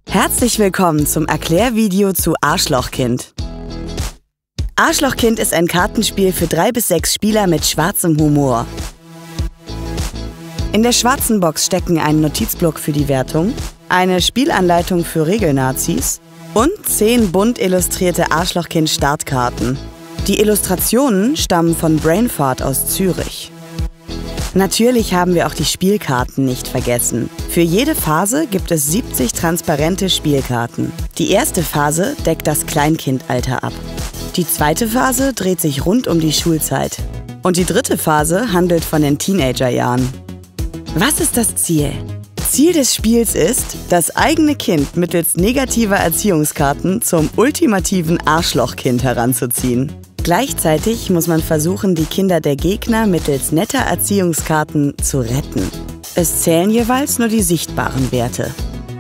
Herzlich willkommen zum Erklärvideo zu Arschlochkind. Arschlochkind ist ein Kartenspiel für 3 bis 6 Spieler mit schwarzem Humor. In der schwarzen Box stecken ein Notizblock für die Wertung, eine Spielanleitung für Regelnazis und 10 bunt illustrierte Arschlochkind-Startkarten. Die Illustrationen stammen von Brainfart aus Zürich. Natürlich haben wir auch die Spielkarten nicht vergessen. Für jede Phase gibt es 70 transparente Spielkarten. Die erste Phase deckt das Kleinkindalter ab. Die zweite Phase dreht sich rund um die Schulzeit. Und die dritte Phase handelt von den Teenagerjahren. Was ist das Ziel? Ziel des Spiels ist, das eigene Kind mittels negativer Erziehungskarten zum ultimativen Arschlochkind heranzuziehen. Gleichzeitig muss man versuchen, die Kinder der Gegner mittels netter Erziehungskarten zu retten. Es zählen jeweils nur die sichtbaren Werte.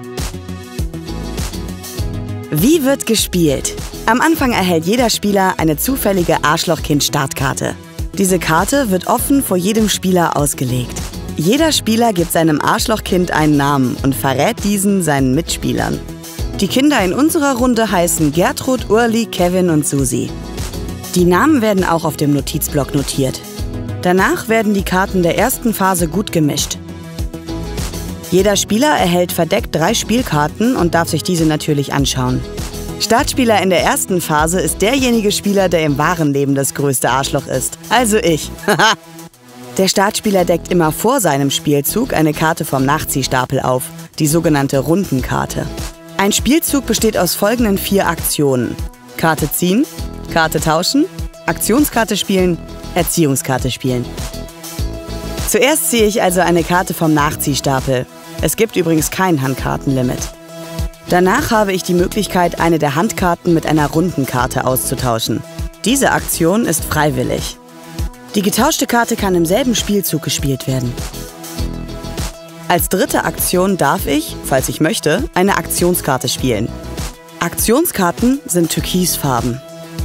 Wie wird gespielt? Am Anfang erhält jeder Spieler eine zufällige Arschlochkind-Startkarte. Diese Karte wird offen vor jedem Spieler ausgelegt. Jeder Spieler gibt seinem Arschlochkind einen Namen und verrät diesen seinen Mitspielern. Die Kinder in unserer Runde heißen Gertrud, Urli, Kevin und Susi. Die Namen werden auch auf dem Notizblock notiert. Danach werden die Karten der ersten Phase gut gemischt. Jeder Spieler erhält verdeckt 3 Spielkarten und darf sich diese natürlich anschauen. Startspieler in der ersten Phase ist derjenige Spieler, der im wahren Leben das größte Arschloch ist. Also ich. Der Startspieler deckt immer vor seinem Spielzug eine Karte vom Nachziehstapel auf, die sogenannte Rundenkarte. Ein Spielzug besteht aus folgenden 4 Aktionen: Karte ziehen, Karte tauschen, Aktionskarte spielen, Erziehungskarte spielen. Zuerst ziehe ich also eine Karte vom Nachziehstapel. Es gibt übrigens kein Handkartenlimit. Danach habe ich die Möglichkeit, eine der Handkarten mit einer Rundenkarte auszutauschen. Diese Aktion ist freiwillig. Die getauschte Karte kann im selben Spielzug gespielt werden. Als dritte Aktion darf ich, falls ich möchte, eine Aktionskarte spielen. Aktionskarten sind türkisfarben.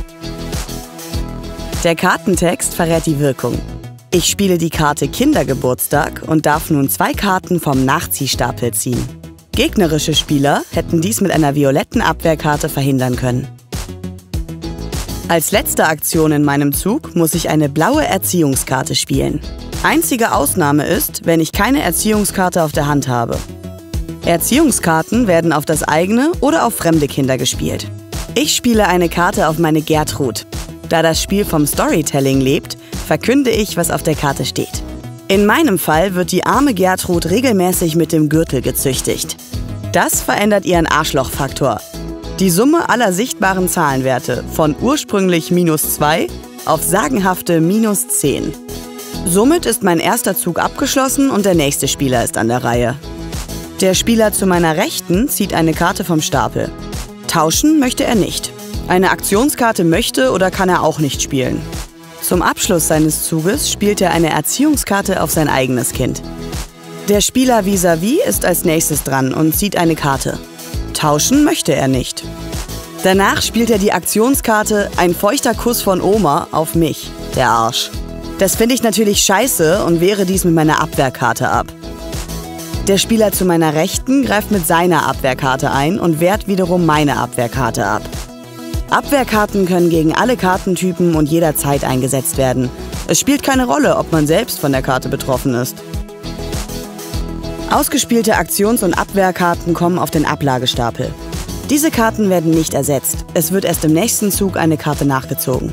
Der Kartentext verrät die Wirkung. Ich spiele die Karte Kindergeburtstag und darf nun 2 Karten vom Nachziehstapel ziehen. Gegnerische Spieler hätten dies mit einer violetten Abwehrkarte verhindern können. Als letzte Aktion in meinem Zug muss ich eine blaue Erziehungskarte spielen. Einzige Ausnahme ist, wenn ich keine Erziehungskarte auf der Hand habe. Erziehungskarten werden auf das eigene oder auf fremde Kinder gespielt. Ich spiele eine Karte auf meine Gertrud. Da das Spiel vom Storytelling lebt, verkünde ich, was auf der Karte steht. In meinem Fall wird die arme Gertrud regelmäßig mit dem Gürtel gezüchtigt. Das verändert ihren Arschlochfaktor. Die Summe aller sichtbaren Zahlenwerte von ursprünglich -2 auf sagenhafte -10. Somit ist mein erster Zug abgeschlossen und der nächste Spieler ist an der Reihe. Der Spieler zu meiner Rechten zieht eine Karte vom Stapel. Tauschen möchte er nicht. Eine Aktionskarte möchte oder kann er auch nicht spielen. Zum Abschluss seines Zuges spielt er eine Erziehungskarte auf sein eigenes Kind. Der Spieler vis-à-vis ist als nächstes dran und zieht eine Karte. Tauschen möchte er nicht. Danach spielt er die Aktionskarte Ein feuchter Kuss von Oma auf mich, der Arsch. Das finde ich natürlich scheiße und wehre dies mit meiner Abwehrkarte ab. Der Spieler zu meiner Rechten greift mit seiner Abwehrkarte ein und wehrt wiederum meine Abwehrkarte ab. Abwehrkarten können gegen alle Kartentypen und jederzeit eingesetzt werden. Es spielt keine Rolle, ob man selbst von der Karte betroffen ist. Ausgespielte Aktions- und Abwehrkarten kommen auf den Ablagestapel. Diese Karten werden nicht ersetzt. Es wird erst im nächsten Zug eine Karte nachgezogen.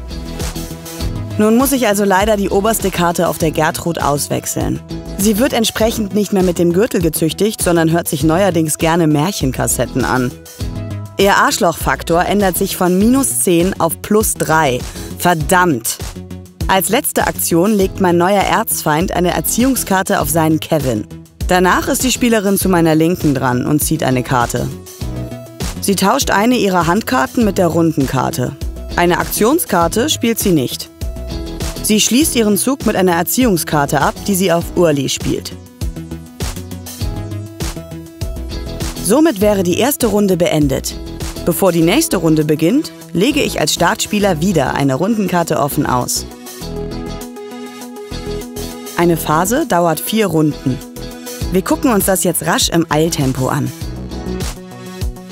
Nun muss ich also leider die oberste Karte auf der Gertrud auswechseln. Sie wird entsprechend nicht mehr mit dem Gürtel gezüchtigt, sondern hört sich neuerdings gerne Märchenkassetten an. Ihr Arschlochfaktor ändert sich von -10 auf +3. Verdammt! Als letzte Aktion legt mein neuer Erzfeind eine Erziehungskarte auf seinen Kevin. Danach ist die Spielerin zu meiner Linken dran und zieht eine Karte. Sie tauscht eine ihrer Handkarten mit der Rundenkarte. Eine Aktionskarte spielt sie nicht. Sie schließt ihren Zug mit einer Erziehungskarte ab, die sie auf Urli spielt. Somit wäre die erste Runde beendet. Bevor die nächste Runde beginnt, lege ich als Startspieler wieder eine Rundenkarte offen aus. Eine Phase dauert 4 Runden. Wir gucken uns das jetzt rasch im Eiltempo an.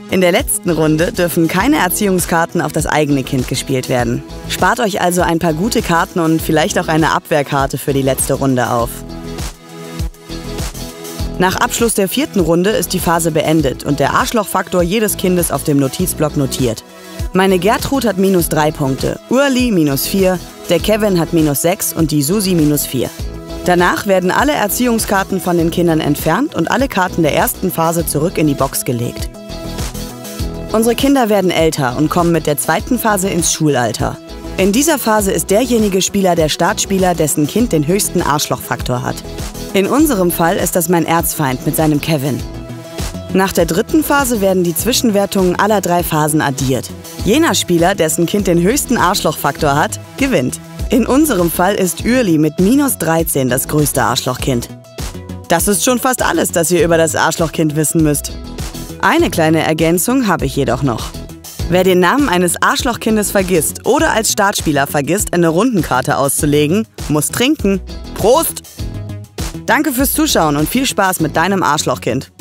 In der letzten Runde dürfen keine Erziehungskarten auf das eigene Kind gespielt werden. Spart euch also ein paar gute Karten und vielleicht auch eine Abwehrkarte für die letzte Runde auf. Nach Abschluss der 4. Runde ist die Phase beendet und der Arschlochfaktor jedes Kindes auf dem Notizblock notiert. Meine Gertrud hat -3 Punkte, Urli -4, der Kevin hat -6 und die Susi -4. Danach werden alle Erziehungskarten von den Kindern entfernt und alle Karten der ersten Phase zurück in die Box gelegt. Unsere Kinder werden älter und kommen mit der 2. Phase ins Schulalter. In dieser Phase ist derjenige Spieler der Startspieler, dessen Kind den höchsten Arschlochfaktor hat. In unserem Fall ist das mein Erzfeind mit seinem Kevin. Nach der 3. Phase werden die Zwischenwertungen aller 3 Phasen addiert. Jener Spieler, dessen Kind den höchsten Arschlochfaktor hat, gewinnt. In unserem Fall ist Ürli mit -13 das größte Arschlochkind. Das ist schon fast alles, das ihr über das Arschlochkind wissen müsst. Eine kleine Ergänzung habe ich jedoch noch. Wer den Namen eines Arschlochkindes vergisst oder als Startspieler vergisst, eine Rundenkarte auszulegen, muss trinken. Prost! Danke fürs Zuschauen und viel Spaß mit deinem Arschlochkind.